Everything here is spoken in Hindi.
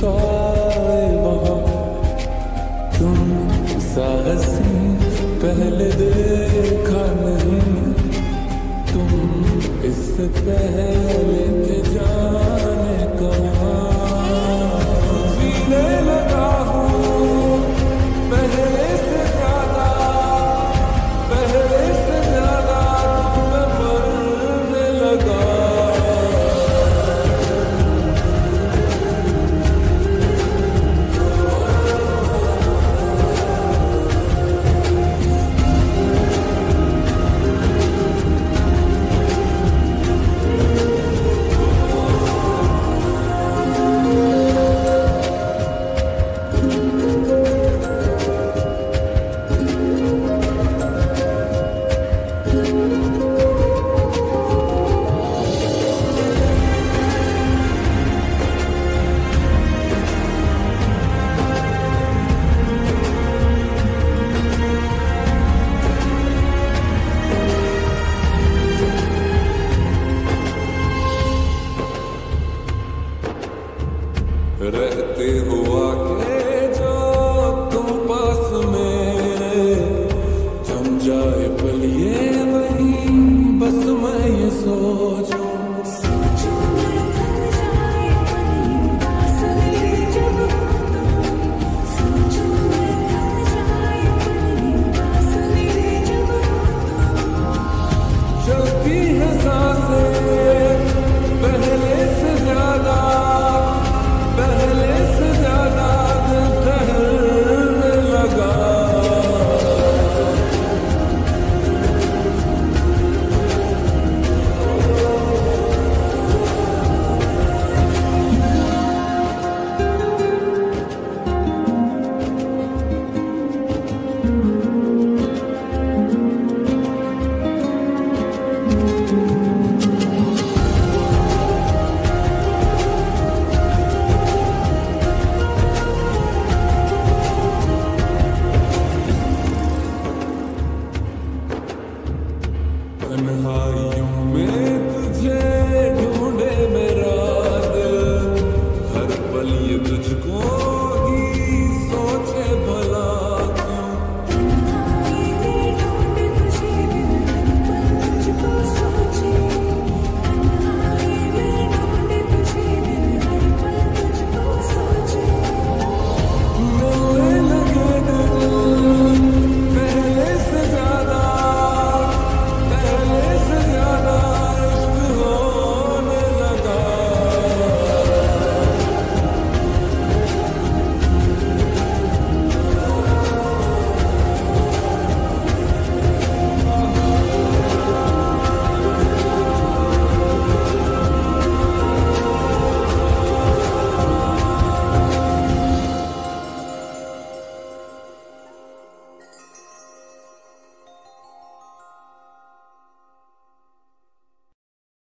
आए वहाँ तुम सा हंसी पहले देखा नहीं, तुम इससे पहले थे जाने कहाँ। जीने लगा हूँ पहले से ज्यादा, पहले से ज्यादा तुम्हें मरने लगा। रहते हुआ के जो तुम पास मेरे, थम जाए पल ये वही बस मैं ये सोचूं। चलती है सांसें पहले से ज्यादा, पहले से ज्यादा दिल ठहरने लगा। तन्हाई